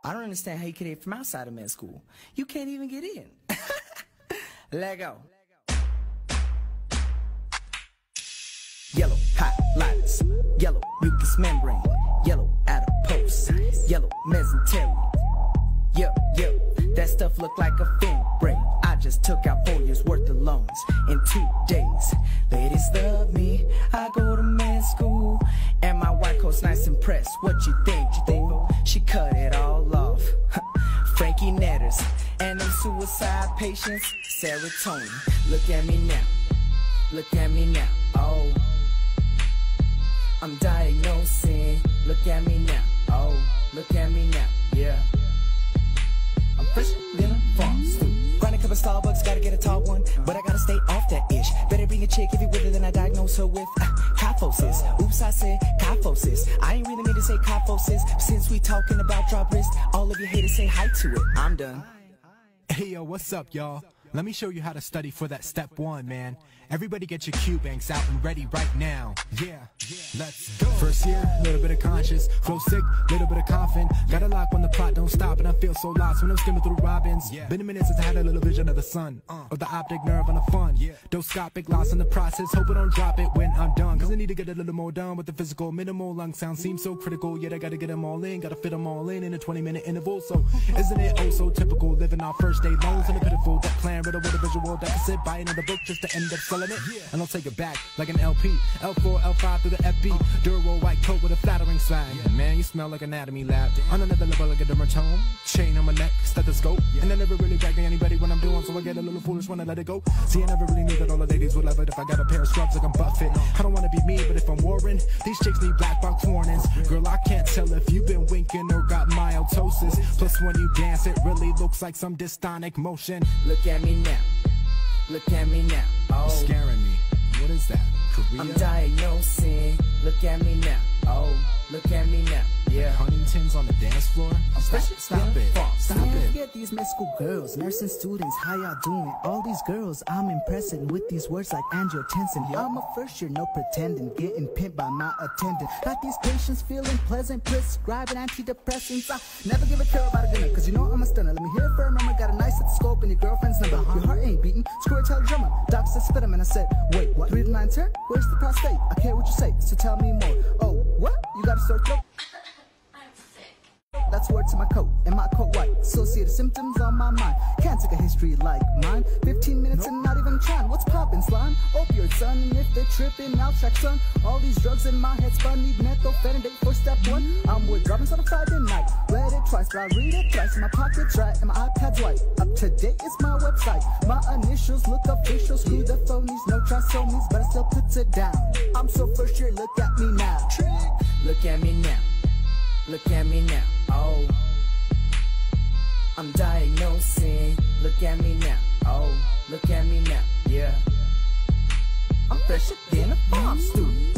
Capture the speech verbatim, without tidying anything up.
I don't understand how you get in from outside of med school. You can't even get in. Let go. Yellow highlights, yellow mucous membrane, yellow adipose, yellow mesentery. Yep, yep, that stuff look like a fin brain. I just took out four years worth of loans in two days. Ladies love me, I go to med school, and my white coat's nice and pressed. What you think? You think she cut it all off? Frankie Netters and them suicide patients, serotonin. Look at me now, look at me now. Oh, I'm diagnosing. Look at me now. Oh, look at me now. Yeah. I'm fresh than a farm stew. Grind a cup of Starbucks, gotta get a tall one, but I gotta stay off that ish. Better bring a chick if you with her, then I diagnose her with uh, kyphosis. Oops, I said kyphosis. I ain't really mean to say kyphosis. Since we talking about drop wrist, all of you haters say hi to it. I'm done. Hey yo, what's up, y'all? Let me show you how to study for that step one, man. Everybody get your Q banks out and ready right now. Yeah, let's go. First year, little bit of conscious, flow sick, little bit of confident. Got a lock when the plot don't stop, and I feel so lost when I'm skimming through Robins. Been a minute since I had a little vision of the sun, of the optic nerve on the fun. Doscopic, lost in the process, hope I don't drop it when I'm done. Cause I need to get a little more done with the physical. Minimal lung sound seems so critical, yet I gotta get them all in, gotta fit them all in in a twenty minute interval. So isn't it oh so typical, living off first day loans in a pitiful debt plan, riddle with a visual deficit, buy another book just to end up selling it. And I'll take it back like an L P, L four, L five through the F B, Duro white coat with a flattering swag. Man, you smell like anatomy lab. On another level, like a dermatome, chain on my neck, stethoscope, and I never really brag to anybody when I'm doing, so I get a little foolish when I let it go. See, I never really knew that all the ladies would love it if I got a pair of scrubs like I'm Buffett. I don't wanna be me, but if I'm Warren, these chicks need black box warnings. Girl, I can't tell if you've been winking or got myotosis. Plus, when you dance, it really looks like some dystonic motion. Look at me now. Look at me now. Oh, you're scaring me. What is that? Korea? I'm diagnosing. Look at me now. Oh, look at me now. Yeah. Huntington's on the dance floor? I'm stop, stop, stop it. Stop Man, it. Forget these med school girls, nursing students, how y'all doing? All these girls, I'm impressing with these words like angiotensin. Yep. I'm a first year, no pretending, getting pimped by my attendant. Got these patients feeling pleasant, prescribing antidepressants. I never give a care about a dinner, cause you know I'm a stunner. Let me hear it firm, mama got a nice stethoscope and your girlfriend's number. Uh-huh. Your heart ain't beating, screw it, tell the drummer. Doc said spit him, and I said, wait, what? Three to nine turn? Where's the prostate? I care what you say, so tell me more. Oh, what? You got a sore throat? That's word to my coat, and my coat white. Associated symptoms on my mind. Can't take a history like mine. Fifteen minutes nope. And not even trying. What's poppin', slime? Opioid, son. And if they're trippin', I'll check, son. All these drugs in my head spun. Need methylphenidate for step one. I'm with Robbins on a Friday night. Read it twice, but I read it thrice. My pocket's right, and my iPad's white. Up to date is my website. My initials look official. Screw the phonies, no trisomies, but I still put it down. I'm so first year, look at me now. Trick. Look at me now. Look at me now. Oh, I'm diagnosing. Look at me now. Oh, look at me now. Yeah, I'm fresher than a farm student.